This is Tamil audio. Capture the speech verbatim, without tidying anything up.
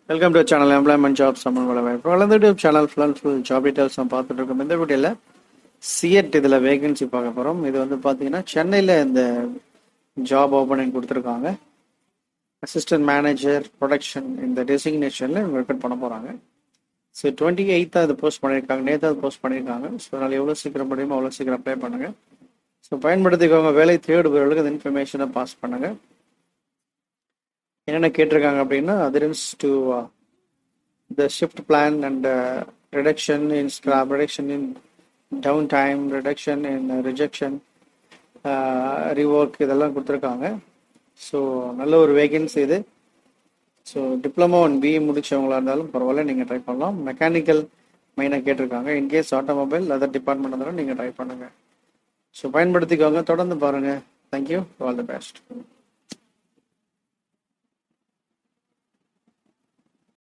Welcome to channel employment job சம்மன் வேலைவாய்ப்பு வளர்ந்து YouTube channel full and full job details நம்ம பார்த்துட்டு இருக்கோம். இந்த வீடியோவில் சிஎட் இதில் வேகன்சி பார்க்க போகிறோம். இது வந்து பார்த்தீங்கன்னா சென்னையில் இந்த ஜாப் ஓப்பனிங் கொடுத்துருக்காங்க. அசிஸ்டன்ட் மேனேஜர் ப்ரொடக்ஷன் இந்த டெசிக்னேஷனில் இவங்க ரெக்கார்ட் பண்ண போகிறாங்க. ஸோ டுவெண்ட்டி எயித்தாக அது போஸ்ட் பண்ணியிருக்காங்க, நேற்று அது போஸ்ட் பண்ணியிருக்காங்க. ஸோ அதனால் எவ்வளோ சீக்கிரம் முடியுமோ அவ்வளோ சீக்கிரம் அப்ளை பண்ணுங்கள். ஸோ பயன்படுத்திக்கோங்க. வேலை தேடுபவர்களுக்கு இந்த இன்ஃபர்மேஷனை பாஸ் பண்ணுங்கள். என்னென்ன கேட்டிருக்காங்க அப்படின்னா adherence to uh, the shift plan and uh, reduction in scrap, reduction in downtime, reduction in uh, rejection, uh, rework இதெல்லாம் கொடுத்துருக்காங்க. ஸோ நல்ல ஒரு வேகன்சி இது. ஸோ டிப்ளமோ அண்ட் பிஇ முடிச்சவங்களா இருந்தாலும் பரவாயில்ல, நீங்கள் ட்ரை பண்ணலாம். மெக்கானிக்கல் மெயினாக கேட்டிருக்காங்க. இன்கேஸ் ஆட்டோமொபைல் அதர் டிபார்ட்மெண்ட் இருந்தாலும் நீங்கள் ட்ரை பண்ணுங்கள். ஸோ பயன்படுத்திக்கோங்க. தொடர்ந்து பாருங்கள். தேங்க்யூ. All the best.